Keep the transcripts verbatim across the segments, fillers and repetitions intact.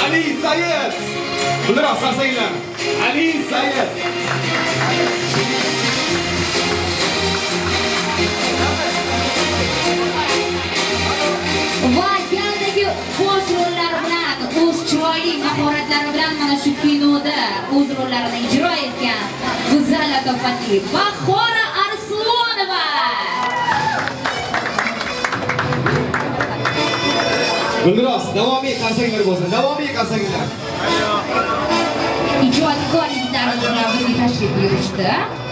Ali Sayed. Bundoq qarsanglar. Ali Sayed. Va galdagi bosh rollari bilan, o'z chiroyli mahoratlari bilan mana shu kinoda o'z rollarini ijro etgan go'zal latofatli Bahora Arslonova. Bundoq davomiy qarsanglar bo'lsin. Davomiy qarsanglar. Ijodkor yigitlarimiz bilan birga tashrif buyurishdi.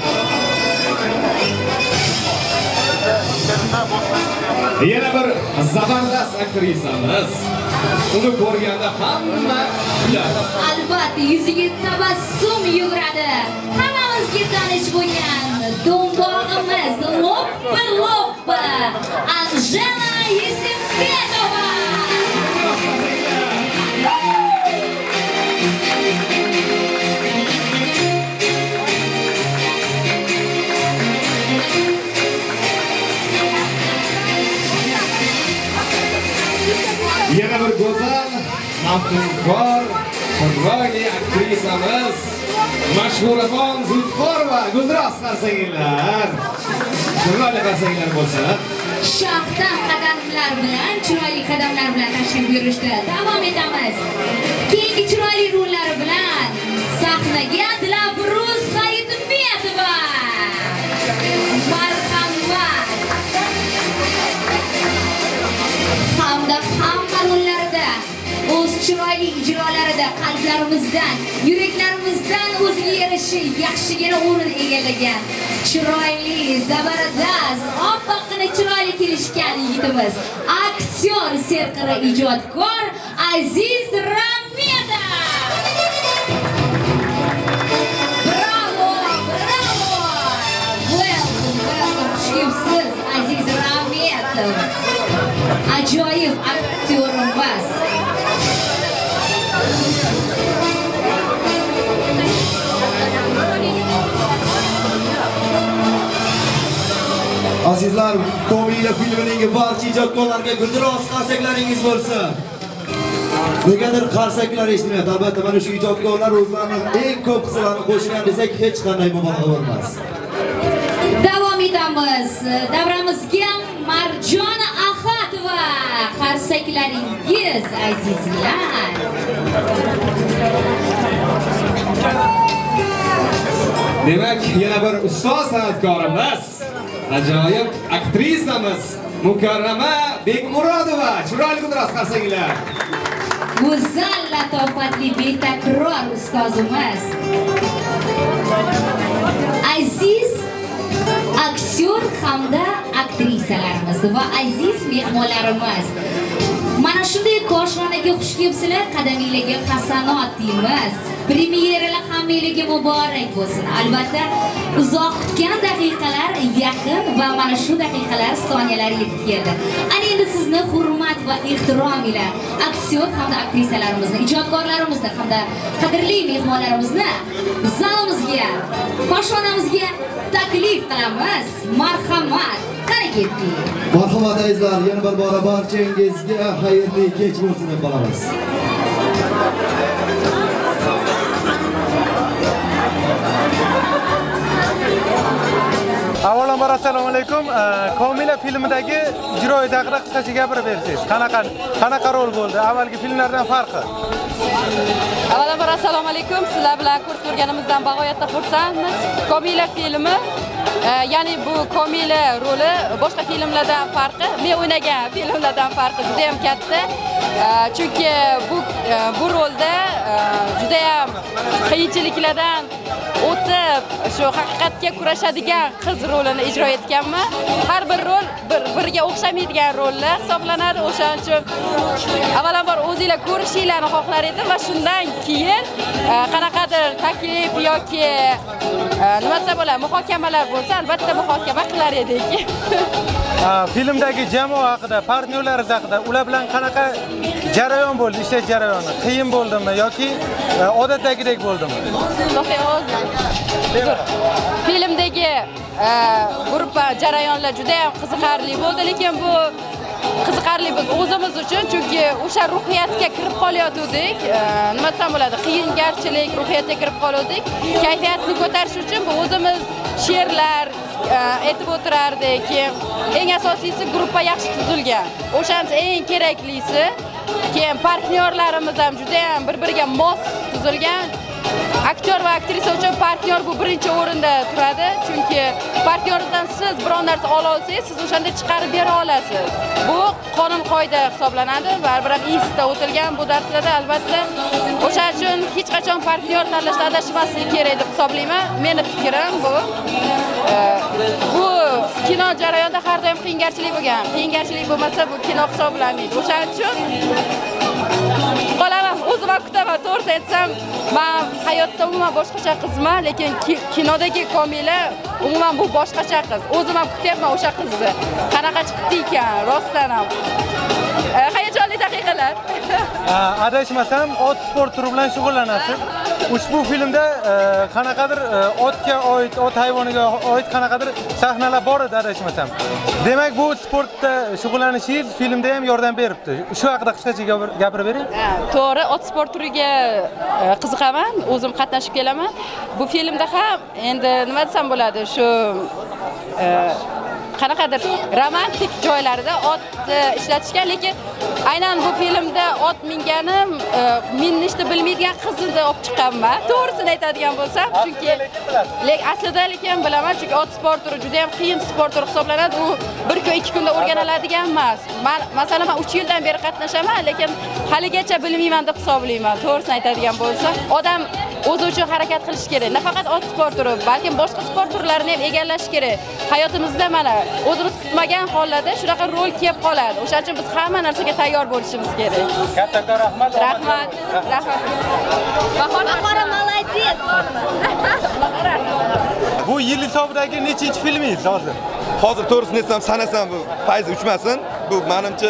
Yana bir zabardast aktrisamiz. Uni ko'rganda hamma kuladi. Albatta yuziga tabassum yuguradi. Hammamizga tanish bo'lgan do'mbog'imiz Loppa Loppa Anjela Yesempetova. Yana bir go'zal, maftunkor, chiroyli aktrisamiz Mashhuraxon Zulfiqorova. Guldiroz qarsanglar. Chiroyli qarsanglar bo'lsa. Shaxdan qadamlar bilan, chiroyli qadamlar bilan tashrif buyurishdi. Davom etamiz. Keyingi chiroyli rollari bilan sahnaga Dilafruz Hayitmetova. Marhamat. Hamda hamma rollarida o'z chiroyli ijrolarida qalblarimizdan, yuraklarimizdan o'ziga yarasha yaxshigina o'rin egallagan chiroyli, zabardast, oppoqqina chiroyli kelishgan yigitimiz, aktyor, serqirra ijodkor Aziz Rametov. Bravo, bravo. Welcome, welcome. Xushkepsiz Aziz Rametov. Ajoyib aktyorimiz. Azizlar, Komila filmining barcha ijodkorlarga guldiroz qarsaklaringiz bo'lsin. Negadir qarsaklar eshitmayapti. Albatta mana shu ijodkorlar o'zlarining eng ko'p qismlarini qo'shgan desak hech qanday mubolag'a bo'lmas. Davom etamiz. Davramizga Marjon Ahadova. Qarsaklaringiz azizlar. Demak, yana bir ustoz san'atkorimiz, ajoyib aktrisamiz Mukarrama Bekmurodova. Chiroyli guldiroz qarsanglar. Go'zal latofatli betakror ustozimiz aziz aktyor hamda aktrisalarimiz va aziz mehmonlarimiz. Mana shunday koshxonaga xush kelibsizlar, qadamingizga hasanot deymiz. Premyeralar hammangizga muborak bo'lsin. Albatta, uzoq kutgan daqiqalar yaqin va mana shu daqiqalar, soniyalar yetib keldi. Ana endi sizni hurmat va ehtirom bilan aktyor hamda aktrisalarimizni, ijodkorlarimizni hamda qadrli mehmonlarimizni zalimizga, koshxonamizga taklif qilamiz. Marhamat, qani ketdik. Marhamat azizlar, yana bir bora barchangizga xayrli kech bo'lsin deb qolamiz. Avvalambor assalomu alaykum. Komila filmidagi ijroida haqida qisqacha gapirib bersangiz. Qanaqa qanaqa rol bo'ldi? Avvalgi filmlardan farqi? Avvalambor assalomu alaykum. Sizlar bilan ko'rib turganimizdan bag'oyatda xursandmiz. Komila filmi, ya'ni bu Komila roli boshqa filmlardan farqi, men o'ynagan filmlardan farqi juda ham katta. Chunki bu bu rolda juda ham qiyinchiliklardan o'tib shu haqiqatga kurashadigan qiz rolini ijro etganman. Har bir rol bir-biriga o'xshamaydigan rollar hisoblanadi. O'shaning uchun avvalambor o'zingizlar ko'rishinglarni xohlar edim va shundan keyin qanaqadir taklif yoki nima desa bo'ladi, muhokamalar bo'lsa, albatta muhokama qilar edik. Filmdagi jamoa haqida, partnyorlaringiz haqida, ular bilan qanaqa jarayon bo'ldi, ishlash jarayoni? Qiyin bo'ldimi yoki odatdagidek bo'ldimi? Filmdagi gruppa jarayonlar juda ham qiziqarli bo'ldi, lekin bu qiziqarli biz o'zimiz uchun, chunki o'sha ruhiyatga kirib qolayotgandik. Nima desam bo'ladi, qiyingarchilik ruhiyatga kirib qoldik. Kayfiyatni ko'tarish uchun bu o'zimiz she'rlar aytib o'tirardik. Eng asosiysi gruppa yaxshi tuzilgan. O'shancha eng keraklisi. Keyin partnyorlarimiz ham juda ham bir-biriga mos tuzilgan. Aktyor va aktrisa uchun partnyor bu birinchi o'rinda turadi, chunki partnyoringizdan siz biror narsa ola olsangiz, siz o'shanda chiqarib bera olasiz. Bu qonun qoida hisoblanadi. Baribir ham institutda o'tilgan bu darslarda albatta. O'sha uchun hech qachon partnyor tanlashda adashmaslik kerak deb hisoblayman. Meni fikrim bu. Bu kino jarayonida har doim qiyingarchilik bo'lgan. Qiyingarchilik bo'lmasa bu kino hisoblanmaydi. O'sha uchun qolaman, o'zim ham kutaman. To'g'ri aytsam, men hayotda umuman boshqacha qizman, lekin kinodagi Komila umuman bu boshqacha qiz. O'zim ham kutyapman o'sha qizni. Qanaqa chiqdi ekan, rostdan ham. Hayajonli daqiqalar. Adashmasam, ot sport turi bilan shug'ullanasiz. Ushbu filmda qanaqadir otga oid, ot hayvoniga oid qanaqadir sahnalar bor edi, adashmasam. Demak, bu sportda shug'ullanishingiz filmda ham yordam beribdi. Shu haqida qisqacha gapirib bering. To'g'ri, ot sport turiga qiziqaman, o'zim qatnashib kelaman. Bu filmda ham endi nima desam bo'ladi, shu qanaqadir romantik joylarida ot ishlatishgan, lekin aynan bu filmda ot minganim minnishni bilmaydigan qizni olib chiqqanman. To'g'risini aytadigan bo'lsam, chunki aslida lekin bilaman, chunki ot sport turi juda ham qiyin sport turi hisoblanadi. U bir kun ikki kunda o'rganiladigan emas. Men masalan uch yildan beri qatnashaman, lekin haligacha bilmayman deb hisoblayman. To'g'risini aytadigan bo'lsam, odam o'zi uchun harakat qilish kerak. Nafaqat ot sport turi, balki boshqa sport turlarini ham egallash kerak. Hayotimizda mana o'zimiz kutmagan hollarda shunaqa rol kelib qoladi. O'sha uchun biz hamma narsaga tayyor bo'lishimiz kerak. Kattakon rahmat. Rahmat. Rahmat. Bahora молодец. Bu yil hisobidagi nechinchi filmingiz hozir? Hozir to'g'risini aytsam, sanasam bu fayz uchmasin. Bu menimcha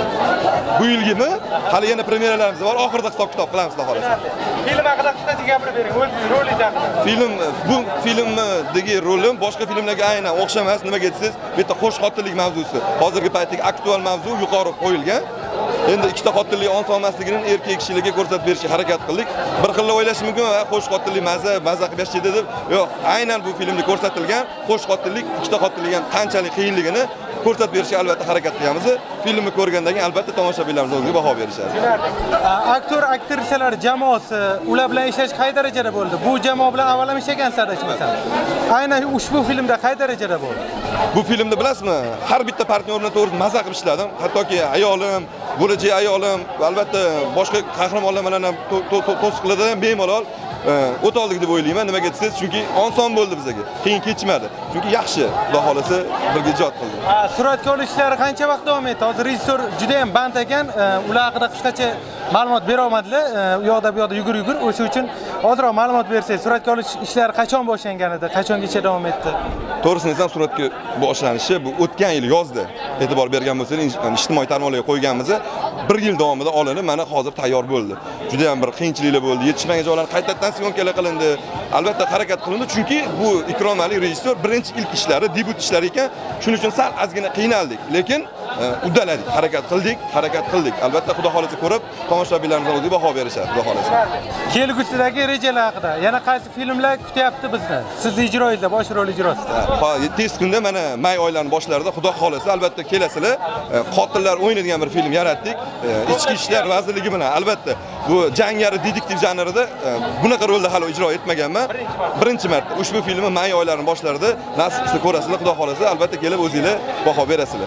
bu yilgimi? Hali yana premyeralarimiz bor. Oxirida hisob kitob qilamiz, xudo xolasa. Film haqida qisqacha gapirib bering, o'z rolingiz haqida. Film bu filmdagi rolim boshqa filmlarga aynan o'xshamas. Nimaga aytsangiz, bu yerda qo'sh xotinlik mavzusi. Hozirgi paytdagi aktual mavzu yuqori qo'yilgan. Endi ikkita xotinlik onson emasligini erkak kishilarga ko'rsatib berishga harakat qildik. Bir xil o'ylash mumkin, qo'sh xotinlik maza, maza qilib yashaydi deb. Yo'q, aynan bu filmda ko'rsatilgan qo'sh xotinlik, ikkita xotinlik ham qanchalik qiyinligini ko'rsatib berishga albatta harakat qilamiz. Filmni ko'rgandan keyin albatta tomoshabinlarimiz o'ziga baho berishadi. Aktyor, aktrisalar jamoasi ular bilan ishlash qay darajada bo'ldi? Bu jamoa bilan avval ham ishlagansiz, adashmasam. Aynan ushbu filmda qay darajada bo'ldi? Bu filmda bilasizmi, har bitta partnyorni to'g'ri maza qilib ishladim. Hattoki ayolim, bo'lajak ayolim, albatta boshqa qahramonlar bilan ham to'siqlarda ham bemalol o't oldik deb o'ylayman. Nimaga desangiz, chunki oson bo'ldi bizga. Qiyin kechmadi. Chunki yaxshi, xudo xolasa birga ijod qildik. Ha, suratga olish ishlari qancha vaqt davom etdi? Hozir rejissor juda ham band ekan, ular haqida qisqacha ma'lumot bera olmadilar. U yoqda bu yoqda yugur-yugur. O'sha uchun ozroq ma'lumot bersangiz, suratga olish ishlari qachon boshlangan edi? Qachongacha davom etdi? To'g'risini aytsam, suratga boshlanishi bu o'tgan yil yozda. E'tibor bergan bo'lsangiz, ijtimoiy tarmoqlarga qo'yganmiz. bir yil davomida olinib, mana hozir tayyor bo'ldi. Juda ham bir qiyinchiliklar bo'ldi. Yetishmagan joylar qaytadan syomkalar qilindi. Albatta harakat qilindi, chunki bu Ikromali rejissor birinchi ilk ishlari, debut ishlari ekan. Shuning uchun sal ozgina qiynaldik, lekin uddaladik, harakat qildik, harakat qildik. Albatta xudo xolasa ko'rib, tomoshabinlarimiz o'ziga baho berishadi, xudo xolasa. Kelgusidagi rejalar haqida yana qaysi filmlar kutyapti bizni? Sizni ijroingizda, bosh rol ijrosida. Ha, tez kunda mana may oylarining boshlarida xudo xolasa albatta kelasizlar. Qotillar o'ynaydigan bir film yaratdik. Ichki ishlar vazirligi bilan albatta bu jangari detektiv janrida bunaqa rolda hali ijro etmaganman. Birinchi marta ushbu filmni may oylarining boshlarida nasib qilsa ko'rasizlar, xudo xolasa albatta kelib o'zingizlar baho berasizlar.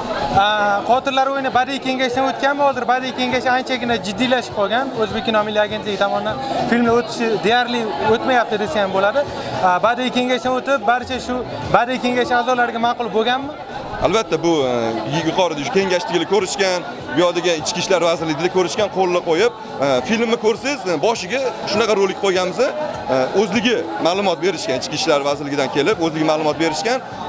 Qotillar o'yini badiiy kengashdan o'tganmi? Hozir badiiy kengash anchagina jiddiylashib qolgan. O'zbekiston Milliy agentligi tomonidan filmlar o'tishi deyarli o'tmayapti desa ham bo'ladi. Badiiy kengashdan o'tib, barcha shu badiiy kengash a'zolariga ma'qul bo'lganmi? Albatta bu yuqorida kengashchiliklar ko'rishgan, bu yoqdagi ichki ishlar vazirligida ko'rishgan, qo'lga qo'yib, filmni ko'rsangiz, boshiga shunaqa rolik qo'yganmiz, o'zligi ma'lumot berishgan, ichki ishlar vazirligidan kelib, o'zligi ma'lumot berishgan.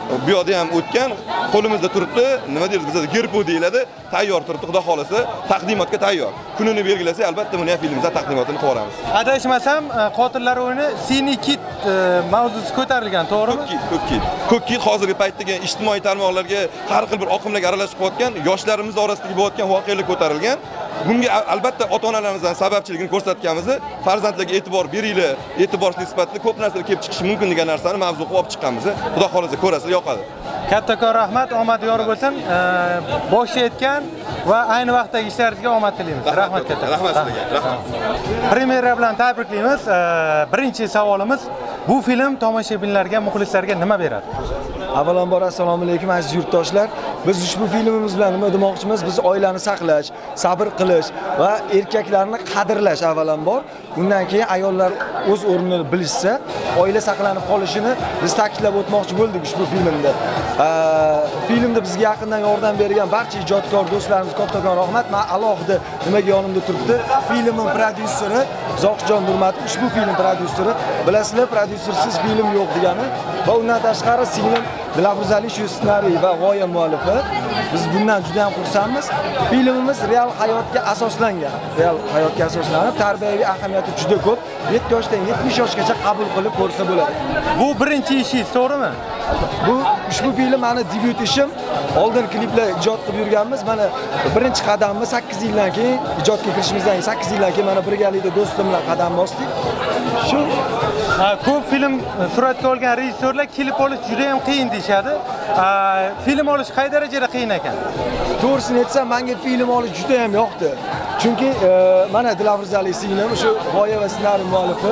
bu yerda ham o'tgan, qo'limizda turibdi, nima deymiz bizda gerpu deyiladi, tayyor turibdi, xudo xolasa taqdimotga tayyor. Kunini belgilasak, albatta buni ham filmimizda taqdimotini qilib yuboramiz. Adashmasam, qotillar o'yini Siniy Kit mavzusi ko'tarilgan, to'g'rimi? Ko'k kit, ko'k kit. Ko'k kit hozirgi paytdagi ijtimoiy tarmoqlarga har xil bir oqimlarga aralashib qo'yotgan, yoshlarimiz orasidagi bo'layotgan voqealar ko'tarilgan. Bunga albatta ota-onalarimizdan sababchiligini ko'rsatganmiz. Farzandlarga e'tibor beringlar, e'tiborli sifatida ko'p narsalar kelib chiqishi mumkin degan narsani mavzu qilib olib chiqqanmiz. Xudo xolasa ko'rasizlar, yoqadi. Kattakon rahmat, omad yor bo'lsin. Boshqa aytgan va ayni vaqtdagi ishlaringizga omad tilaymiz. Rahmat katta. Rahmat sizlarga. Rahmat. Premyera bilan tabriklaymiz. Birinchi savolimiz, bu film tomoshabinlarga, muxlislarga nima beradi? Avvalambor assalomu alaykum aziz yurtdoshlar. Biz ushbu filmimiz bilan nima demoqchimiz? Biz oilani saqlash, sabr qilish va erkaklarni qadrlash avvalambor. Bundan keyin ayollar o'z o'rnini bilishsa, oila saqlanib qolishini biz ta'kidlab o'tmoqchi bo'ldik ushbu filmda. Filmda bizga yaqindan yordam bergan barcha ijodkor do'stlarimizga kattakon rahmat. Men alohida nimaga yonimda turibdi? Filmning prodyuseri Zohidjon Nurmatov, ushbu film prodyuseri. Bilasizlar, prodyusersiz film yo'q degani va undan tashqari singlim Dilafruzali shu ssenariy va g'oya muallifi. Biz bundan juda ham xursandmiz. Filmimiz real hayotga asoslangan. Real hayotga asoslanib, tarbiyaviy ahamiyati juda ko'p. yetti yoshdan yetmish yoshgacha qabul qilib ko'rsa bo'ladi. Bu birinchi ishingiz, to'g'rimi? Bu ushbu film meni debyut ishim. Oldin kliplar ijod qilib yurganmiz. Mana birinchi qadamimiz sakkiz yildan keyin ijodga kirishimizdan sakkiz yildan keyin mana birgalikda do'stim bilan qadam bosdik. Shu ko'p film suratga olgan rejissyorlar klip olish juda ham qiyin deyshadi. Film olish qay darajada qiyin ekan? To'g'risini aytsam, menga film olish juda ham yoqdi. Chunki mana Dilafruzali singlim shu g'oya va ssenariy muallifi,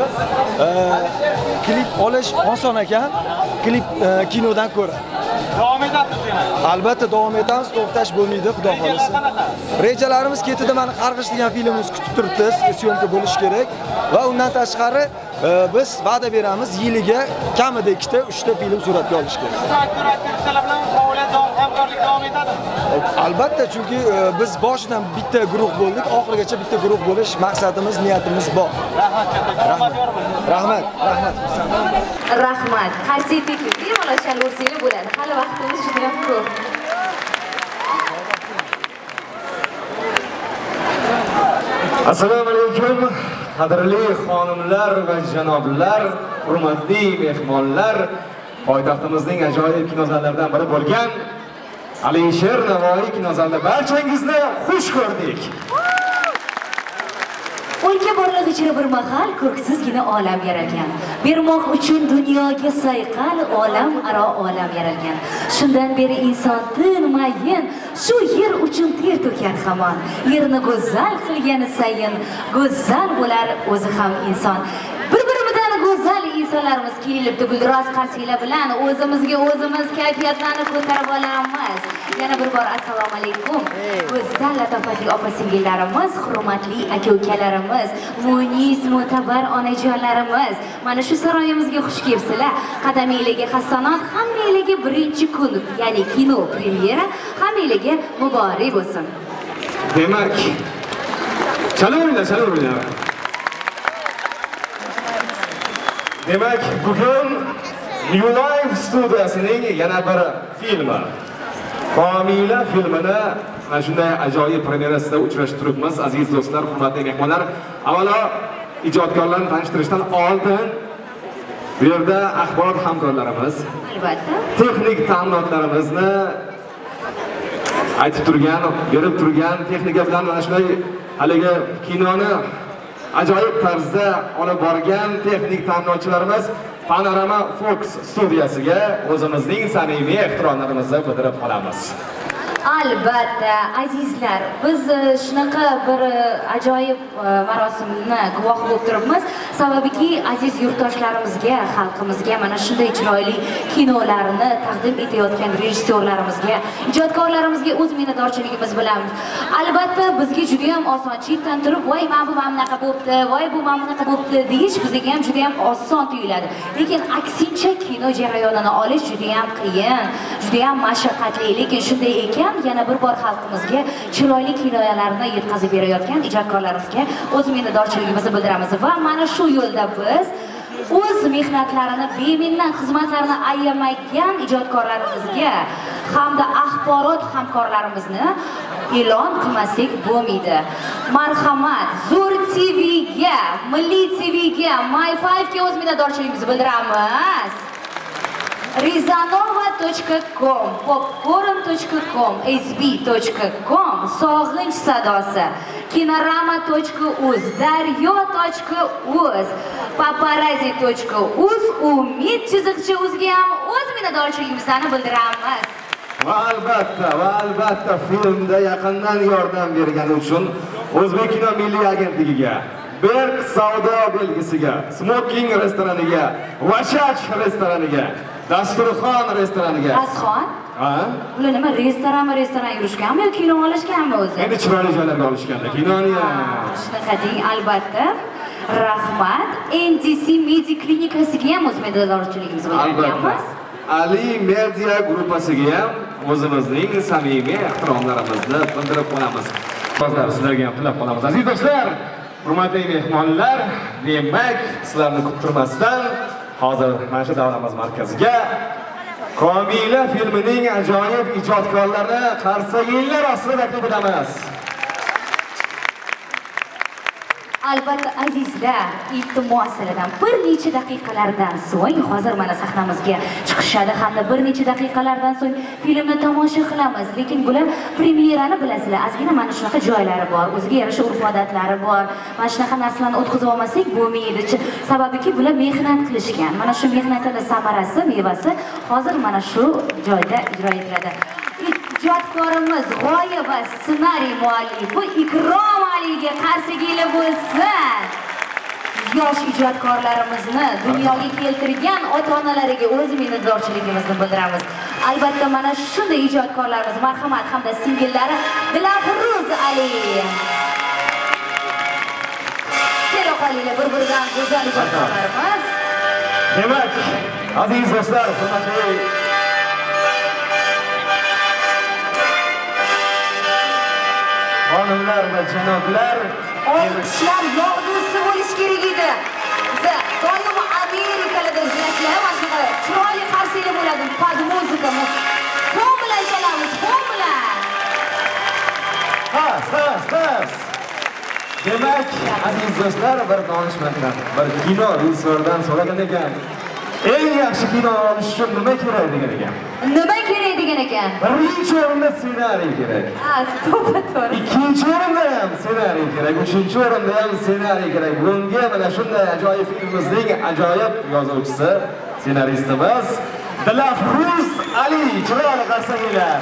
klip olish oson ekan, klip kinodan ko'ra. Davom etasiz. Albatta davom etamiz, to'xtash bo'lmaydi, xudo xolasa. Rejalarimiz ketida mana Qarg'ish degan filmimiz kutib turibdi, syomka bo'lish kerak va undan tashqari biz va'da beramiz, yiliga kamida ikkita, uchta film suratga olish kerak. Aktyor-aktrisalar bilan faoliyat hamkorlik davom etadi. Albatta, chunki biz boshidan bitta guruh bo'ldik, oxirigacha bitta guruh bo'lish maqsadimiz, niyatimiz bor. Rahmat. Rahmat. Rahmat. Rahmat. Qaysi teklifni olashal o'rsangiz bo'ladi. Hali vaqtimiz juda ham ko'p. Assalomu alaykum. Qadrli xonimlar va janoblar, hurmatli mehmonlar, poytaxtimizning ajoyib kinozallaridan biri bo'lgan Alisher Navoiy kinozalida barchangizni xush ko'rdik. O'lka borliq ichida bir mahal ko'ksizgina olam yaralgan. Bermoq uchun dunyoga sayqal olam aro olam yaralgan. Shundan beri inson tinmayin, shu yer uchun ter to'kar hamon. Yerni go'zal qilgani sayin, go'zal bo'lar o'zi ham inson. Bir-birimidan go'zal insonlarimiz kelibdi guldiroz qarsiylar bilan o'zimizga o'zimiz kayfiyatlarni ko'tarib olamiz. Yana bir bor assalomu alaykum. Go'zal latofatli opa-singillarimiz, hurmatli aka-ukalarimiz, munis, mo'tabar onajonlarimiz, mana shu saroyimizga xush kelibsizlar. Qadamingizga hasanat, hammangizga birinchi kun, ya'ni kino premyera hammangizga muborak bo'lsin. Demak, chalaveringlar, chalaveringlar. Demak, bugun New Life studiyasining yana bir filmi. Komila filmini mana shunday ajoyib premyerasida uchrashtiribmiz, aziz do'stlar, hurmatli mehmonlar. Avvalo ijodkorlarni tanishtirishdan oldin bu yerda axborot hamkorlarimiz, Albatta. texnik ta'minotlarimizni aytib turgan, berib turgan texnika bilan mana shunday haligi kinoni ajoyib tarzda olib borgan texnik ta'minotchilarimiz Panorama Fox studiyasiga o'zimizning samimiy ehtiromlarimizni bildirib qolamiz. Albatta, azizlar, biz shunaqa bir ajoyib marosimni guvoh bo'lib turibmiz. Sababiki aziz yurtdoshlarimizga, xalqimizga mana shunday chiroyli kinolarni taqdim etayotgan rejissyorlarimizga, ijodkorlarimizga o'z minnatdorchiligimiz bilamiz. Albatta, bizga juda ham oson chetdan turib, "Voy, mana bu mamlaqa bo'pti, voy bu mamlaqa bo'pti" deyish bizga ham juda ham oson tuyuladi. Lekin aksincha kino jarayonini olish juda ham qiyin, juda ham mashaqqatli. Lekin shunday ekan, yana bir bor xalqimizga chiroyli kinolarni yetkazib berayotgan ijodkorlarimizga o'z minnatdorchiligimizni bildiramiz va mana shu yo'lda biz o'z mehnatlarini, beminnat xizmatlarini ayamagan ijodkorlarimizga hamda axborot hamkorlarimizni e'lon qilmasak bo'lmaydi. Marhamat, Zo'r T V'ga, Milliy T V'ga, My five ga o'z minnatdorchiligimizni bildiramiz. Rizanova to'chka com, popcorn to'chka com, s b to'chka com, Sog'inch sadosi, kinorama to'chka uz, daryo to'chka uz, paparazzi to'chka uz, Umid chiziqcha uzga ham o'z minnatdorchiligimizni bildiramiz. Va albatta, va albatta filmda yaqindan yordam bergani uchun O'zbek kino milliy agentligiga, Berk savdo belgisiga, Smoking restoraniga, Vashach restoraniga, Dasturxon restoraniga. Dasturxon? Ha? Ular nima restoranmi, restoran yurishganmi yoki kino olishganmi o'zi? Endi chiroyli joylarga olishganda, kinoni ham. Shunaqa deng, albatta. Rahmat. N D C Media klinikasiga ham o'z minnatdorchiligimizni bildiramiz. Ali Media gruppasiga ham o'zimizning samimiy ehtiromlarimizni bildirib qolamiz. Hozir sizlarga ham tilab qolamiz. Aziz do'stlar, hurmatli mehmonlar, demak, sizlarni kuttirmasdan hozir mana shu davlatimiz markaziga Komila filmining ajoyib ijodkorlari qarsaginglar ostida taklif etamiz. Albatta azizlar, iltimos sizlardan bir necha daqiqalardan so'ng hozir mana sahnamizga chiqishadi hamda bir necha daqiqalardan so'ng filmni tomosha qilamiz. Lekin bular premyerani bilasizlar, ozgina mana shunaqa joylari bor, o'ziga yarasha urf-odatlari bor. Mana shunaqa narsalarni o'tkazib olmasak bo'lmaydi. Sababiki bular mehnat qilishgan. Mana shu mehnatining samarasi, mevasi hozir mana shu joyda ijro etiladi. Ijodkorimiz, g'oya va ssenariy muallifi Ikrom Aliga qarsaginglar bo'lsin. Yosh ijodkorlarimizni dunyoga keltirgan ota-onalariga o'z minnatdorchiligimizni bildiramiz. Albatta mana shunday ijodkorlarimiz marhamat hamda singillari Dilafruz Ali. Kela qolinglar, bir-biridan go'zal ijodkorlarimiz. Demak, aziz do'stlar, hurmatli xonimlar va janoblar, olqishlar yog'dusi bo'lish kerak edi. Biz doim Amerikalarda bilasizlar, mana shunaqa chiroyli qarsaklar bo'ladi, pad muzikamiz. Fon bilan chalamiz, fon bilan. Ha, ha, ha. Demak, aziz do'stlar, bir donishmanddan, bir kino rejissyordan so'ragan ekan. Eng yaxshi kino olish uchun nima kerak degan ekan? Nima kerak degan ekan? Birinchi o'rinda ssenariy kerak. Ha, to'g'ri-to'g'ri. Ikkinchi o'rinda ham ssenariy kerak, uchinchi o'rinda ham ssenariy kerak. Bunga mana shunday ajoyib filmimizning ajoyib yozuvchisi, ssenaristimiz Dilafruz Ali, chiroyli qarsakinglar.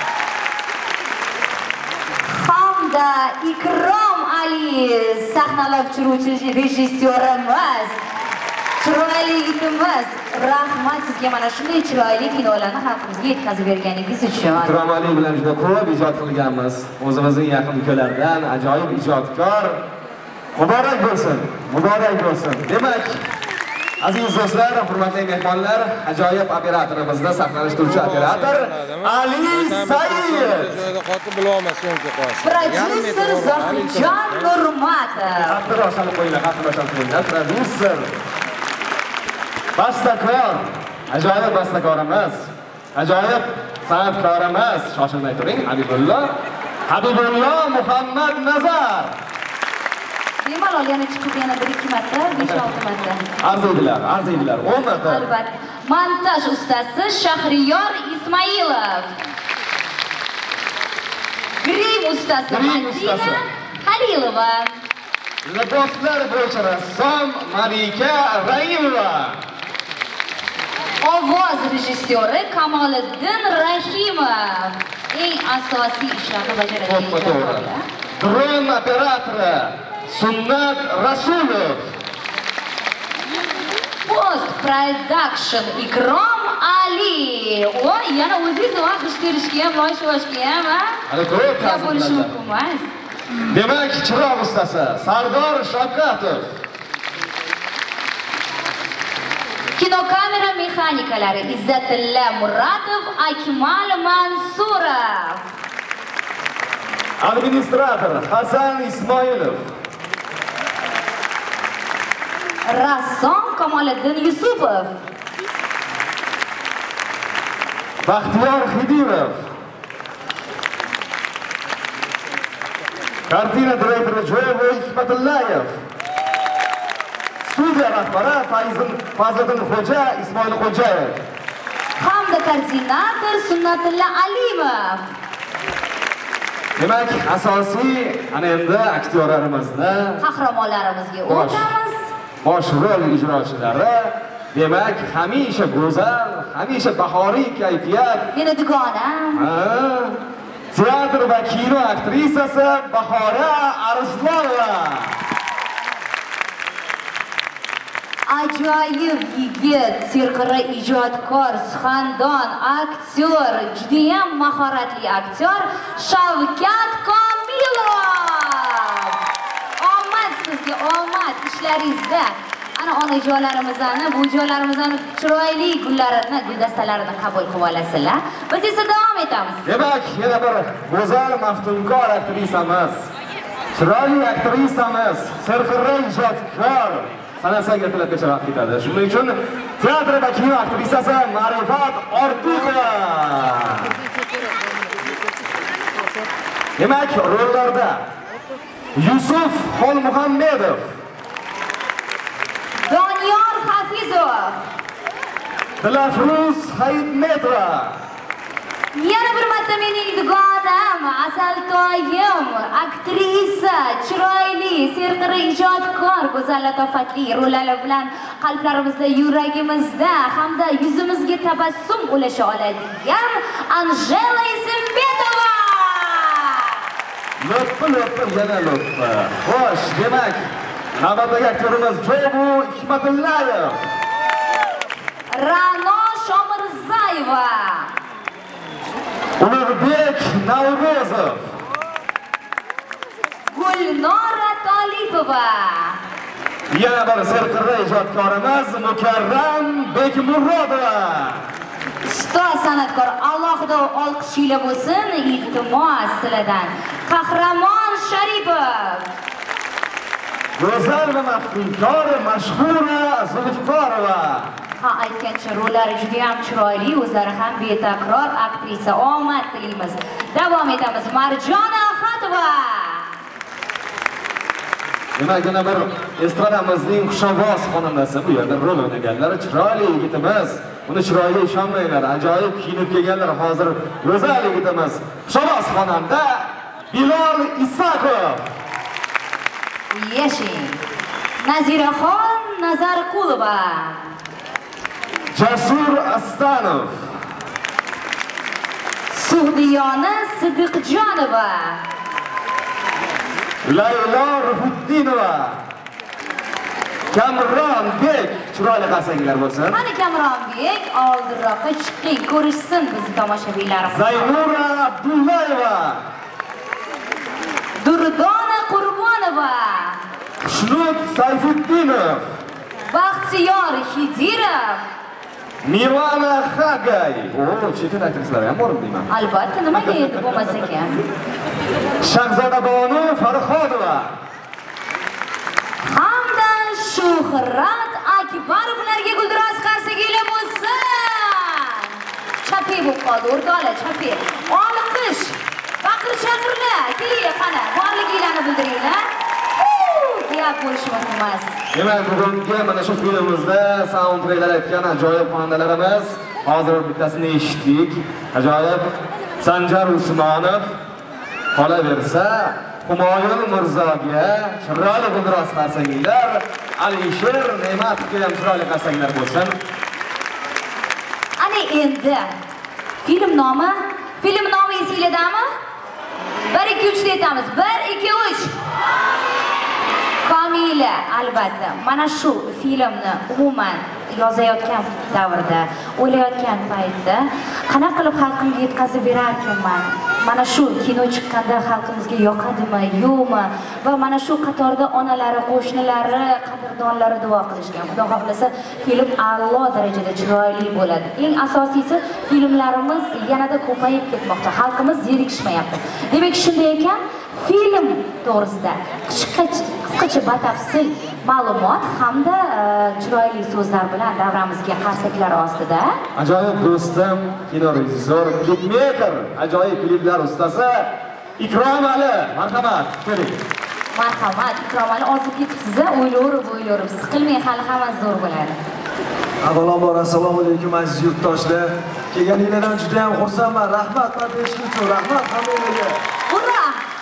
Hamda Ikrom Ali, sahnalab turuvchi rejissyorimiz. Chiroyli yigitimiz, rahmat sizga mana shunday chiroyli kinolarni xalqimizga yetkazib berganingiz uchun. Ikrom Ali bilan juda ko'p ijod qilganmiz. O'zimizning yaqin ukalardan ajoyib ijodkor. Muborak bo'lsin, muborak bo'lsin. Demak, aziz do'stlar, hurmatli mehmonlar, ajoyib operatorimizni sahnalashtiruvchi operator Ali Said. Qotib bila olmasin qo'yasiz. Prodyuser Zohidjon Nurmatov. Qattiq olib qo'yinglar, qattiq olib qo'yinglar. Prodyuser Bastakor, ajoyib bastakorimiz, ajoyib san'atkorimiz, shoshilmay turing, Habibullo, Habibullo Muhammad Nazar. Bemalol yana chiqib yana bir ikki marta, besh olti marta. Arziydilar, arziydilar, o'n marta. Albatta. Montaj ustasi Shahriyor Ismailov. Grim ustasi Madina Halilova. Liboslar bo'yicha rassom Malika Raimova. Ovoz rejissyori Kamoliddin Rahimov. Eng asosiy ishlarni bajaradigan ijodkorlar. Dron operatori Sunnat Rasulov. Post production Ikrom Ali. O, yana o'zingiz vaqt ishtirishga ham, bosh-boshga ham, ha? Hali ko'p ta'sir bo'lishi mumkin emas. Demak, chiroq ustasi Sardor Shavkatov. Kinokamera mexanikalari Izzatilla Muratov, Akmal Mansurov. Administrator Hasan Ismoilov. Rassom Kamoliddin Yusupov. Baxtiyor Xidimov. Kartina direktori Jo'yeva Hikmatullayev. Studiya rahbari Fayzin Fazliddin Xo'ja Ismoil Xo'jayev. Hamda koordinator Sunnatulla Alimov. Demak, asosiy ana endi aktyorlarimizni, qahramonlarimizga o'tamiz. Bosh rol ijrochilari, demak, hamisha go'zal, hamisha bahoriy kayfiyat. Meni dugonam. Ha. Teatr va kino aktrisasi Bahora Arslonova. Ajoyib yigit, serqirra ijodkor, suxandon, aktyor, judayam mahoratli aktyor Shavkat Komilov. Omad sizga, omad ishlaringizda. Ana onajonlarimizni, buvijonlarimizni chiroyli gullarini, guldastalarini qabul qilib olasizlar. Biz esa davom etamiz. Demak, yana bir go'zal, maftunkor aktrisamiz, chiroyli aktrisamiz, serqirra ijodkor sanasiga tilab vaqt ketadi. Shuning uchun teatr va kino aktrisasi Ma'rifat Ortiqova. Demak, rollarda Yusuf Xolmuhammedov, Doniyor Hafizov, Dilafruz Hayitmetova. Yana bir marta mening dugonam, asaltoyim, aktrisa, chiroyli, serqirra ijodkor, go'zal latofatli rollari bilan qalblarimizda, yuragimizda hamda yuzimizga tabassum ulasha oladigan Anjela Isimbetova. Lutfi, lutfi, yana lutfi. Xo'sh, demak, navbatdagi aktyorimiz Jo'bu Hikmatullayev, Ra'no Shomirzayeva, Ulug'bek Navrozov, Gulnora Tolipova, yana bir serqirra ijodkorimiz Mukarram Bekmurodova. ustoz san'atkor, alohida olqishinglar bo'lsin, iltimos sizlardan. Qahramon Sharipov, Go'zal va maftunkor Mashhura Zulfiqorova. ha aytgancha rollari juda ham chiroyli, o'zlari ham betakror aktrisa. Omad tilaymiz. Davom etamiz. Marjona Ahadova. Demak, yana bir estradamizning xushovoz xonandasi bu yerda rol o'ynaganlar, chiroyli yigitimiz. Uni chiroyiga ishonmanglar, ajoyib kiyinib kelganlar. Hozir go'zal yigitimiz, xushovoz xonanda Bilol Isakov. Yashing. Naziraxon Nazarqulova, Jasur Astanov, Suhdiyona Sidiqjonova, Laylo Ruhuddinova, Kamron Bek. Chiroyli qarsanglar bo'lsin. Mana Kamronbek oldinroqqa chiqing, ko'rishsin bizni tomoshabinlarimiz. Zaynura Abdullayeva, Durdona Qurbonova, Xushnud Sayfuddinov, Baxtiyor Xidirov. Mirvana Xagay. O, chet aktrisalar ham bor deyman. Albatta, nimaga endi bo'lmas ekan. Shahzoda Bonu Farhodova, Hamda Shuhrat Akbarovlarga guldiroz qarsakiylar bo'lsin. Chapi bo'lib qoldi, o'rtoqlar, chapi. Olqish, baqir chaqirlar, kelinglar qani, borliginglarni bildiringlar. Gap bo'lishi mumkin emas. demak, bugungi mana shu filmimizda soundtracklar aytgan ajoyib xonandalarimiz, hozir bittasini eshitdik. Ajoyib Sanjar Usmonov, qolaversa Humoyun Mirzoga chiroyli guldiroz qarsanglar, Alisher Ne'matovga ham chiroyli qarsanglar bo'lsin. Ana endi film nomi, film nomi esinglardami? bir ikki uch aytamiz. bir ikki uch. Komila, albatta. Mana shu filmni umuman yozayotgan davrda, o'ylayotgan paytda qanaqa qilib xalqimga yetkazib berarkanman? Mana shu kino chiqqanda xalqimizga yoqadimi, yo'qmi? Va mana shu qatorda onalari, qo'shnilari, qadrdonlari duo qilishgan. Xudo xohlasa, film a'lo darajada chiroyli bo'ladi. Eng asosiysi, filmlarimiz yanada ko'payib ketmoqda. Xalqimiz zerikishmayapti. Demak, shunday ekan, film to'g'risida qisqa qisqacha batafsil ma'lumot hamda chiroyli so'zlar bilan davramizga qarsaklar ostida. Ajoyib do'stim, kino rejissyor, klipmaker, ajoyib kliplar ustasi Ikrom Ali, marhamat, keling. Marhamat, Ikrom Ali, ozib ketibsiz, o'ylaverib, o'ylaverib, siqilmang, hali hammasi zo'r bo'ladi. Avvalambor assalomu alaykum aziz yurtdoshlar. Kelganinglardan juda ham xursandman. Rahmat, Pateshni uchun rahmat hammanglarga. Ura!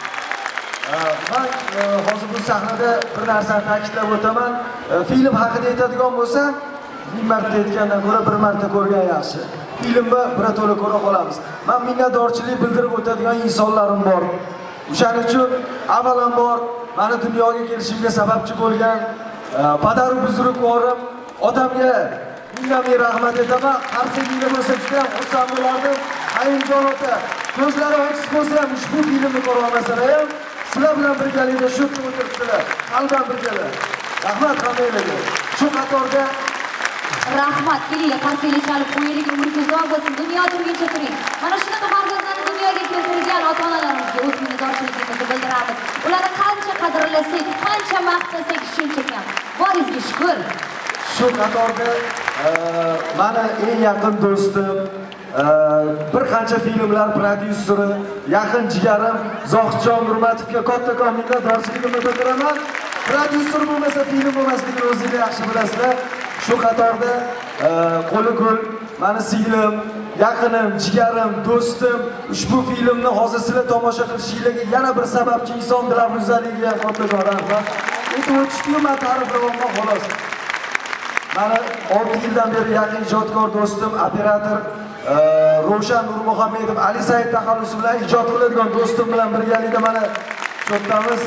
Men hozir bu sahnada bir narsani ta'kidlab o'taman. Film haqida aytadigan bo'lsam, ming marta aytgandan ko'ra bir marta ko'rgan yaxshi. Filmni birato'la ko'ra qolamiz. Men minnatdorchilik bildirib o'tadigan insonlarim bor. O'shaning uchun avvalambor meni dunyoga kelishimga sababchi bo'lgan padaru buzrukvorim otamga mingdan ming rahmat aytaman. Qarsakinglar bo'lsa juda ham xursand bo'lardim. Ayimjon ota, ko'zlari ochiq bo'lsa ham ushbu filmni ko'ra olmasalar ham sizlar bilan birgalikda shu yerda o'tiribdilar. Qalban birgalar. Rahmat hammanglarga. Shu qatorda rahmat, kelinglar, qarsaklar chalib qo'yaylik, umringiz uzoq bo'lsin, dunyo turguncha turing. Mana shunaqa farzandlarni dunyoga keltirgan ota-onalarimizga o'z minnatdorchiligimizni bildiramiz. Ularni qancha qadrlasak, qancha maqtasak shuncha kam. Boringizga shukr. Shu qatorda mana eng yaqin do'stim, bir qancha filmlar prodyuseri, yaqin jigarim Zohidjon Nurmatovga kattakon minnatdorchiligimni bildiraman. Prodyuser bo'lmasa film bo'lmasligini o'zingizlar yaxshi bilasizlar. Shu qatorda qo'li gul, meni singlim, yaqinim, jigarim, do'stim ushbu filmni hozir sizlar tomosha qilishingizga yana bir sababchi inson Dilafruzaliga ham kattakon rahmat. Aytib o'tishdim, men ta'riflayapman xolos. Mana olti yildan beri yaqin ijodkor do'stim, operator Ravshan Nurmuhammedov, Ali Said taxallusi bilan ijod qiladigan do'stim bilan birgalikda mana cho'ttamiz.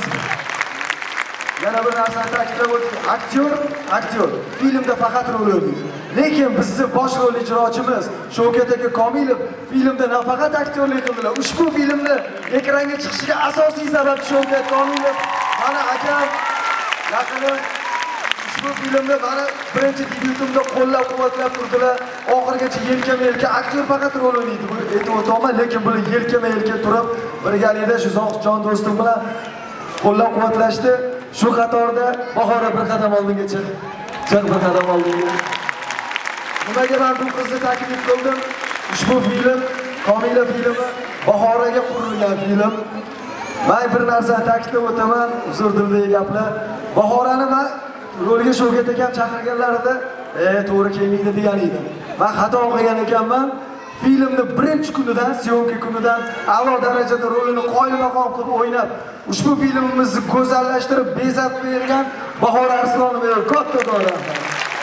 Yana bir narsani ta'kidlab o'tdik. Aktyor, aktyor filmda faqat rol o'ynaydi. Lekin bizning bosh rol ijrochimiz Shavkat aka Komilov filmda nafaqat aktyorlik qildilar. Ushbu filmni ekranga chiqishiga asosiy sabab Shavkat Komilov. Mana akam yaqinim ushbu filmda mana birinchi debyutimda qo'llab-quvvatlab turdilar. Oxirgacha yelkama-yelka aktyor faqat rol o'ynaydi. Bu aytib o'taman, lekin bular yelkama-yelka turib birgalikda shu Zohidjon do'stim bilan qo'llab-quvvatlashdi. Shu qatorda Bahora bir qadam oldinga chiq. Chiq bir qadam oldinga. Nimaga men bu qizni taklif qildim? Ushbu film Komila filmi Bahoraga qurilgan film. Men bir narsani ta'kidlab o'taman, uzr dildagi gaplar. Bahorani men rolga Shavkat akam chaqirganlarida, "E, to'g'ri kelmaydi" degan edim. Men xato qilgan ekanman. Filmni birinchi kunidan, syomka kunidan a'lo darajada rolini qoyilmaqom qilib o'ynab, ushbu filmimizni go'zallashtirib, bezatib bergan Bahora Arslonova katta rahmat.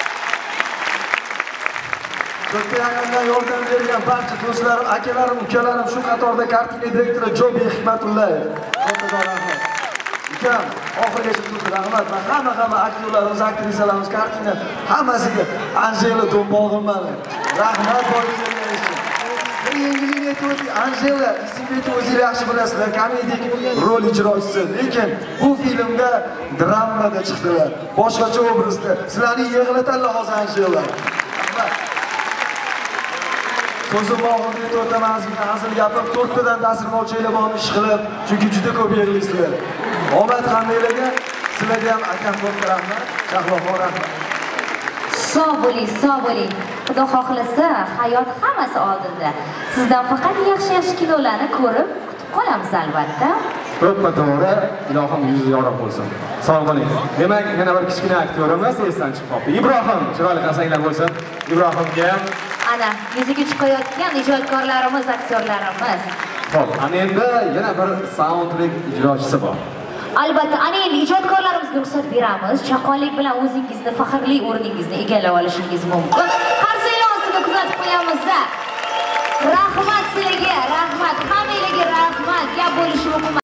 Katta yaqindan yordam bergan barcha do'stlarim, akalarim, ukalarim, shu qatorda kartina direktori Jobi Hikmatullayev. Katta rahmat. Ukam, oxirgacha turdi, rahmat. Men hamma-hamma aktyorlarimiz, aktrisalarimiz, kartina hammasiga Anjela Do'mbog'imman. Rahmat bo'linglar. Yangilikni aytib o'tdik, Anjela, ismingizni o'zingiz yaxshi bilasizlar, komedik rol ijrochisi. Lekin bu filmda dramada chiqdilar, boshqacha obrazda. Sizlarni yig'latadilar hozir Anjela. So'zim oxirida aytib o'taman, azizlar, hazil gapim, to'rttadan tasirlovchilar borni ish qilib, chunki juda ko'p yig'laysizlar. Omad hammanglarga, sizlarga ham akam ko'p rahmat, Shahlo rahmat. Sog' bo'ling, sog' bo'ling. Xudo xohlasa, hayot hammasi oldinda. Sizdan faqat yaxshi-yaxshi kinolarni ko'rib kutib qolamiz albatta. To'ppa to'g'ri, ilohim yuzi yorug' bo'lsin. Sog' bo'ling. Demak, yana bir kichkina aktyorimiz esdan chiqib qoldi. Ibrohim, chiroyli qarsaklar bo'lsin. Ibrohimga ana yuziga chiqayotgan ijodkorlarimiz, aktyorlarimiz. Xo'p, ana endi yana bir soundtrack ijrochisi bor. Albatta, ana endi ijodkorlarimizga ruxsat beramiz. Chaqqonlik bilan o'zingizni faxrli o'rningizni egallab olishingiz mumkin. Qarsaklar ostida kuzatib qo'yamiz. Rahmat sizlarga, rahmat, hammanglarga rahmat. Gap bo'lishi mumkin.